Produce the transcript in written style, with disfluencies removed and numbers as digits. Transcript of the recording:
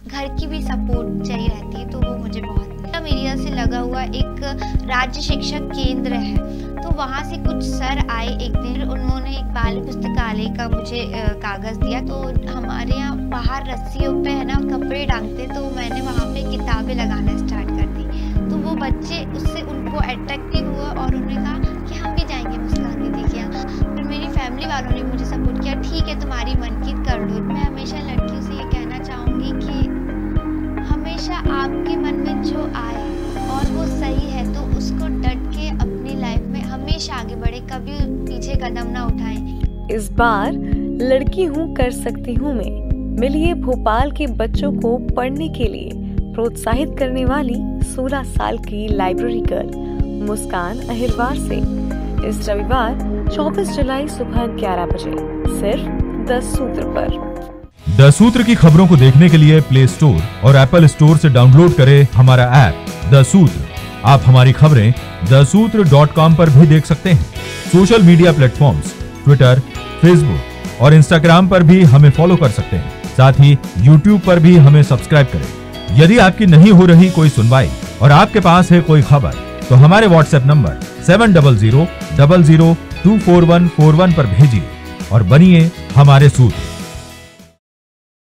घर की भी सपोर्ट चाहिए रहती है, तो वो मुझे बहुत एरिया से लगा हुआ एक राज्य शिक्षा केंद्र है, तो वहाँ से कुछ सर आए एक दिन, उन्होंने एक बाल पुस्तकालय का मुझे कागज दिया। तो हमारे यहाँ बाहर रस्सियों पे है ना कपड़े टांगते, तो मैंने वहाँ पे किताबें लगाना स्टार्ट कर दी। तो वो बच्चे उससे उनको अट्रैक्टिव हुआ और उन्होंने कहा कि हम भी जाएंगे मुस्कान दीदी के यहाँ। फिर मेरी फैमिली वालों ने मुझे सपोर्ट किया, ठीक है तुम्हारी मन की कर लो। मैं हमेशा लड़कियों से ये कहना चाहूँगी कि हमेशा आपके मन में जो आए और वो सही है तो उसको डट के अपनी लाइफ में हमेशा आगे बढ़े, कभी पीछे कदम ना उठाएं। इस बार लड़की हूँ कर सकती हूँ में मिलिए भोपाल के बच्चों को पढ़ने के लिए प्रोत्साहित करने वाली 16 साल की लाइब्रेरी गर्ल मुस्कान अहिरवार से इस रविवार 24 जुलाई सुबह 11 बजे सिर्फ 10 सूत्र पर। 10 सूत्र की खबरों को देखने के लिए प्ले स्टोर और एप्पल स्टोर से डाउनलोड करें हमारा ऐप 10 सूत्र। आप हमारी खबरें thesutra.com पर भी देख सकते हैं। Social media platforms Twitter, Facebook और इंस्टाग्राम पर भी हमें फॉलो कर सकते हैं। साथ ही यूट्यूब पर भी हमें सब्सक्राइब करें। यदि आपकी नहीं हो रही कोई सुनवाई और आपके पास है कोई खबर, तो हमारे व्हाट्सएप नंबर 700000244141 पर भेजिए और बनिए हमारे सूत्र।